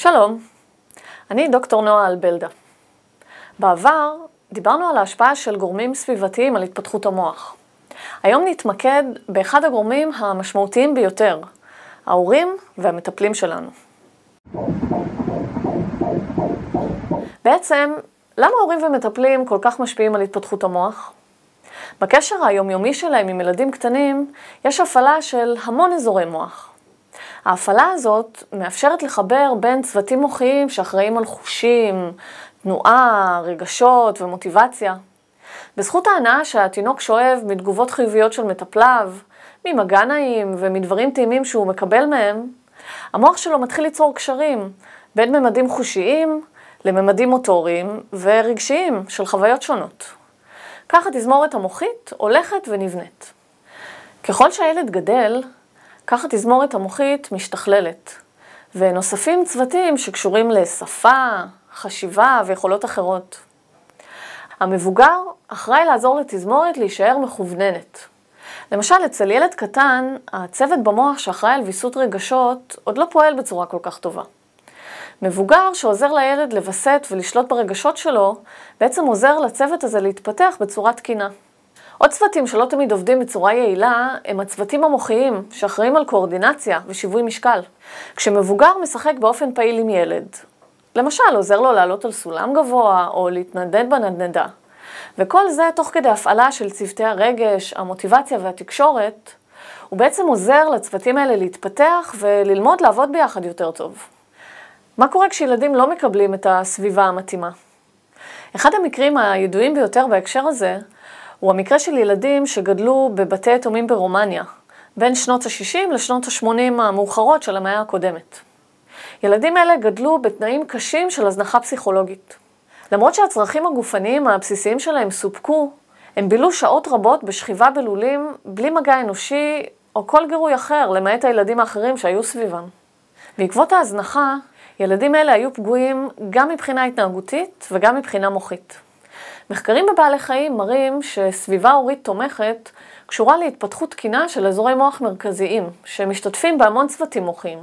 שלום, אני דוקטור נועה אלבלדה. בעבר דיברנו על ההשפעה של גורמים סביבתיים על התפתחות המוח. היום נתמקד באחד הגורמים המשמעותיים ביותר, ההורים והמטפלים שלנו. בעצם, למה הורים ומטפלים כל כך משפיעים על התפתחות המוח? בקשר היומיומי שלהם עם ילדים קטנים, יש הפעלה של המון אזורי מוח. ההפעלה הזאת מאפשרת לחבר בין צוותים מוחיים שאחראים על חושים, תנועה, רגשות ומוטיבציה. בזכות ההנאה שהתינוק שואב מתגובות חיוביות של מטפליו, ממגע נעים ומדברים טעימים שהוא מקבל מהם, המוח שלו מתחיל ליצור קשרים בין ממדים חושיים לממדים מוטוריים ורגשיים של חוויות שונות. כך התזמורת המוחית הולכת ונבנית. ככל שהילד גדל, כך התזמורת המוחית משתכללת, ונוספים צוותים שקשורים לשפה, חשיבה ויכולות אחרות. המבוגר אחראי לעזור לתזמורת להישאר מכווננת. למשל, אצל ילד קטן, הצוות במוח שאחראי על ויסות רגשות עוד לא פועל בצורה כל כך טובה. מבוגר שעוזר לילד לבסט ולשלוט ברגשות שלו, בעצם עוזר לצוות הזה להתפתח בצורה תקינה. עוד צוותים שלא תמיד עובדים בצורה יעילה הם הצוותים המוחיים שאחראים על קואורדינציה ושיווי משקל. כשמבוגר משחק באופן פעיל עם ילד, למשל עוזר לו לעלות על סולם גבוה או להתנדנד בנדנדה, וכל זה תוך כדי הפעלה של צוותי הרגש, המוטיבציה והתקשורת, הוא בעצם עוזר לצוותים האלה להתפתח וללמוד לעבוד ביחד יותר טוב. מה קורה כשילדים לא מקבלים את הסביבה המתאימה? אחד המקרים הידועים ביותר בהקשר הזה הוא המקרה של ילדים שגדלו בבתי יתומים ברומניה, בין שנות ה-60 לשנות ה-80 המאוחרות של המאה הקודמת. ילדים אלה גדלו בתנאים קשים של הזנחה פסיכולוגית. למרות שהצרכים הגופניים הבסיסיים שלהם סופקו, הם בילו שעות רבות בשכיבה בלולים בלי מגע אנושי או כל גירוי אחר, למעט הילדים האחרים שהיו סביבם. בעקבות ההזנחה, ילדים אלה היו פגועים גם מבחינה התנהגותית וגם מבחינה מוחית. מחקרים בבעלי חיים מראים שסביבה הורית תומכת קשורה להתפתחות תקינה של אזורי מוח מרכזיים, שמשתתפים בהמון צוותים מוחיים.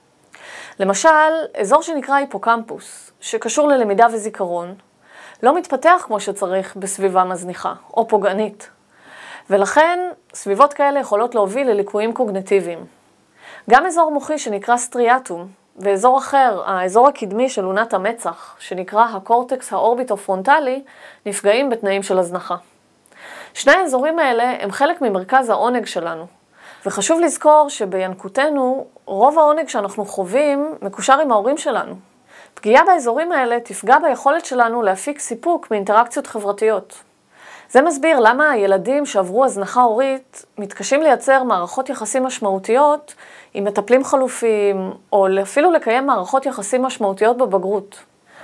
למשל, אזור שנקרא היפוקמפוס, שקשור ללמידה וזיכרון, לא מתפתח כמו שצריך בסביבה מזניחה או פוגענית. ולכן, סביבות כאלה יכולות להוביל לליקויים קוגניטיביים. גם אזור מוחי שנקרא סטריאטום, ואזור אחר, האזור הקדמי של לונת המצח, שנקרא הקורטקס האורביטו-פרונטלי, נפגעים בתנאים של הזנחה. שני האזורים האלה הם חלק ממרכז העונג שלנו, וחשוב לזכור שבינקותנו, רוב העונג שאנחנו חווים מקושר עם ההורים שלנו. פגיעה באזורים האלה תפגע ביכולת שלנו להפיק סיפוק מאינטראקציות חברתיות. זה מסביר למה הילדים שעברו הזנחה הורית מתקשים לייצר מערכות יחסים משמעותיות עם מטפלים חלופיים, או אפילו לקיים מערכות יחסים משמעותיות בבגרות.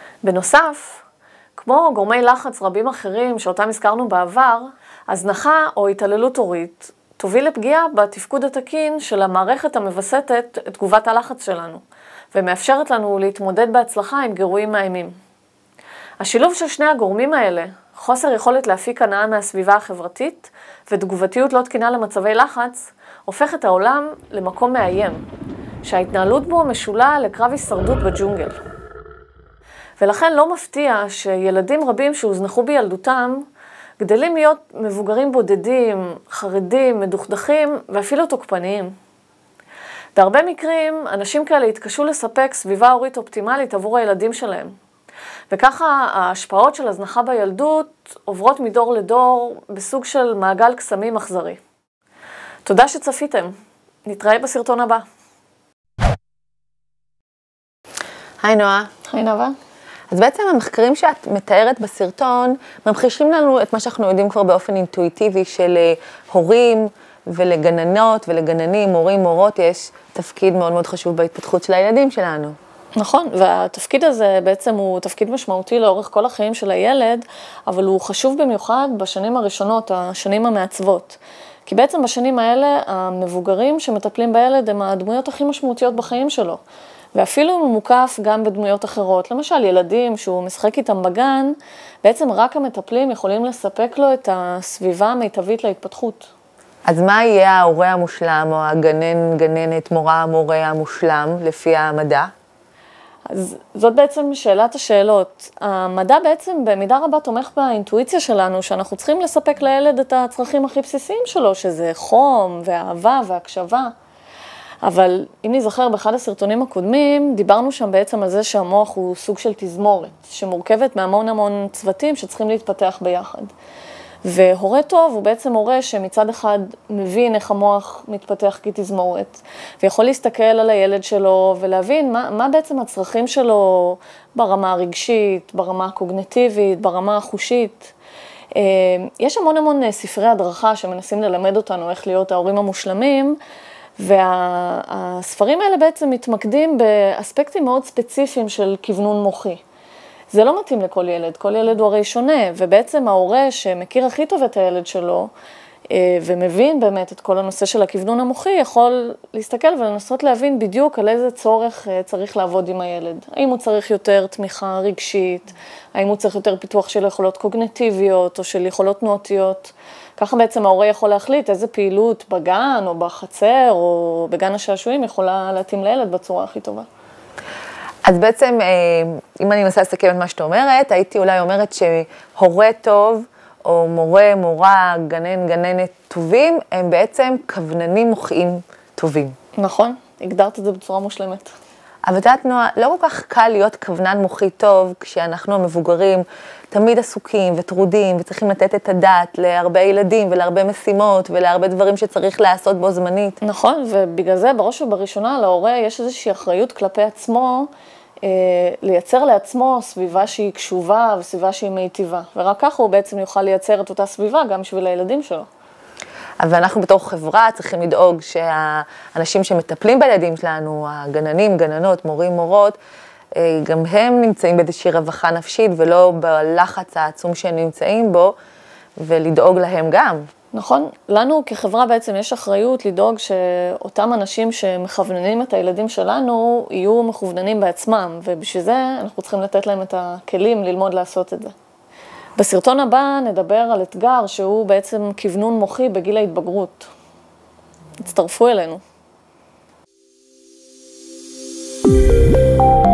בנוסף, כמו גורמי לחץ רבים אחרים שאותם הזכרנו בעבר, הזנחה או התעללות הורית תוביל לפגיעה בתפקוד התקין של המערכת המווסתת את תגובת הלחץ שלנו, ומאפשרת לנו להתמודד בהצלחה עם גירויים מאיימים. השילוב של שני הגורמים האלה, חוסר יכולת להפיק הנאה מהסביבה החברתית ותגובתיות לא תקינה למצבי לחץ, הופך את העולם למקום מאיים, שההתנהלות בו משולה לקרב הישרדות בג'ונגל. ולכן לא מפתיע שילדים רבים שהוזנחו בילדותם גדלים להיות מבוגרים בודדים, חרדים, מדוכדכים ואפילו תוקפניים. בהרבה מקרים, אנשים כאלה התקשו לספק סביבה הורית אופטימלית עבור הילדים שלהם. וככה ההשפעות של הזנחה בילדות עוברות מדור לדור בסוג של מעגל קסמים אכזרי. תודה שצפיתם. נתראה בסרטון הבא. היי נועה. היי נאווה. אז בעצם המחקרים שאת מתארת בסרטון ממחישים לנו את מה שאנחנו יודעים כבר באופן אינטואיטיבי של הורים ולגננות ולגננים, מורים, מורות, יש תפקיד מאוד מאוד חשוב בהתפתחות של הילדים שלנו. נכון, והתפקיד הזה בעצם הוא תפקיד משמעותי לאורך כל החיים של הילד, אבל הוא חשוב במיוחד בשנים הראשונות, השנים המעצבות. כי בעצם בשנים האלה המבוגרים שמטפלים בילד הם הדמויות הכי משמעותיות בחיים שלו. ואפילו אם הוא מוקף גם בדמויות אחרות, למשל ילדים שהוא משחק איתם בגן, בעצם רק המטפלים יכולים לספק לו את הסביבה המיטבית להתפתחות. אז מה יהיה ההורה המושלם או הגנן, גננת, מורה, מורה המושלם לפי המדע? אז זאת בעצם שאלת השאלות. המדע בעצם במידה רבה תומך באינטואיציה שלנו, שאנחנו צריכים לספק לילד את הצרכים הכי בסיסיים שלו, שזה חום ואהבה והקשבה. אבל אם נזכר באחד הסרטונים הקודמים, דיברנו שם בעצם על זה שהמוח הוא סוג של תזמורת, שמורכבת מהמון המון צוותים שצריכים להתפתח ביחד. והורה טוב הוא בעצם הורה שמצד אחד מבין איך המוח מתפתח כתזמורת, ויכול להסתכל על הילד שלו ולהבין מה בעצם הצרכים שלו ברמה הרגשית, ברמה הקוגניטיבית, ברמה החושית. יש המון המון ספרי הדרכה שמנסים ללמד אותנו איך להיות ההורים המושלמים, והספרים האלה בעצם מתמקדים באספקטים מאוד ספציפיים של כוונון מוחי. זה לא מתאים לכל ילד, כל ילד הוא הרי שונה, ובעצם ההורה שמכיר הכי טוב את הילד שלו, ומבין באמת את כל הנושא של הכוונון המוחי, יכול להסתכל ולנסות להבין בדיוק על איזה צורך צריך לעבוד עם הילד. האם הוא צריך יותר תמיכה רגשית, האם הוא צריך יותר פיתוח של יכולות קוגניטיביות או של יכולות תנועתיות. ככה בעצם ההורה יכול להחליט איזה פעילות בגן או בחצר או בגן השעשועים יכולה להתאים לילד בצורה הכי טובה. אז בעצם, אם אני מנסה לסכם את מה שאת אומרת, הייתי אולי אומרת שהורה טוב, או מורה, מורה, גנן, גננת טובים, הם בעצם כווננים מוחיים טובים. נכון, הגדרת את זה בצורה מושלמת. אבל את יודעת, נועה, לא כל כך קל להיות כוונן מוחי טוב, כשאנחנו המבוגרים תמיד עסוקים וטרודים, וצריכים לתת את הדעת להרבה ילדים ולהרבה משימות, ולהרבה דברים שצריך לעשות בו זמנית. נכון, ובגלל זה בראש ובראשונה להורה יש איזושהי אחריות כלפי עצמו, לייצר לעצמו סביבה שהיא קשובה וסביבה שהיא מיטיבה. ורק ככה הוא בעצם יוכל לייצר את אותה סביבה גם בשביל הילדים שלו. אבל אנחנו בתור חברה צריכים לדאוג שהאנשים שמטפלים בילדים שלנו, הגננים, גננות, מורים, מורות, גם הם נמצאים באיזושהי רווחה נפשית ולא בלחץ העצום שהם נמצאים בו, ולדאוג להם גם. נכון, לנו כחברה בעצם יש אחריות לדאוג שאותם אנשים שמכווננים את הילדים שלנו יהיו מכווננים בעצמם, ובשביל זה אנחנו צריכים לתת להם את הכלים ללמוד לעשות את זה. בסרטון הבא נדבר על אתגר שהוא בעצם כוונון מוחי בגיל ההתבגרות. הצטרפו אלינו.